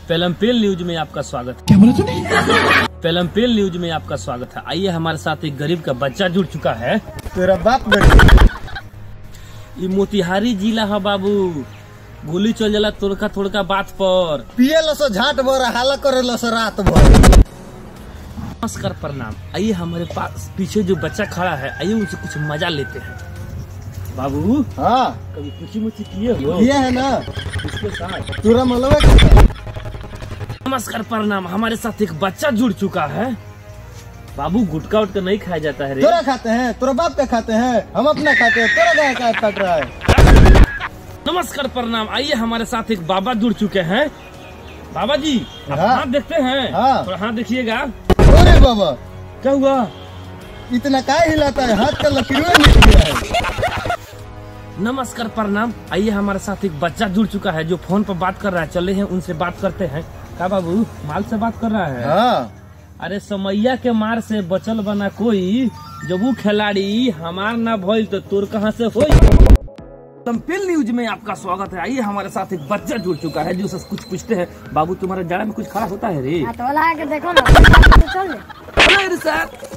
पेलमपेल news में आपका स्वागत है। क्या बोला तूने? पेलमपेल न्यूज में आपका स्वागत है। आइए, हमारे साथ एक गरीब का बच्चा जुड़ चुका है। तेरा बाप गरीब। ये मोतिहारी जिला है बाबू। गोली चल जाला तोड़का तोड़का बात पर। पिए लसो झाट भर हाला करे लसो रात भर। नमस्कार, प्रणाम। आइए, हमारे पास पीछे जो बच्चा खड़ा है, आइए उनसे कुछ मजा लेते हैं। बाबू, हाँ कभी पूछी मुझी किए हो? ये है ना उसके साथ तुरा मलवा के। नमस्कार, प्रणाम। हमारे साथ एक बच्चा जुड़ चुका है। बाबू, गुटका उटका नहीं खाया जाता है रे। तोरा खाते हैं, तोरा बाप का खाते हैं, हम अपना खाते हैं। तोरा गाय का काट रहा है। नमस्कार, प्रणाम। आइए, हमारे साथ एक बाबा जुड़ चुके हैं। बाबा जी, आप हाँ। हाथ देखते हैं? हाँ। थोड़ा हाथ देखिएगा। अरे बाबा, क्या हुआ? इतना काय हिलाता है? हाथ का लकीर मिट गया है। नमस्कार, प्रणाम। आइए, हमारे साथ एक बच्चा जुड़ चुका है जो फोन पर बात कर रहा है। चले हैं, उनसे बात करते हैं। क्या बाबू, माल से बात कर रहा है? हाँ, अरे, समैया के मार से बचल बना कोई, जब वो खिलाड़ी हमार ना भइल तो तोर कहाँ से होई। पेलमपेल न्यूज में आपका स्वागत है। आइए, हमारे साथ एक बच्चा जुड़ चुका है जो कुछ पूछते हैं। बाबू, तुम्हारे जाड़ा में कुछ खड़ा होता है रे? तो देखो ना, चल अरे सर,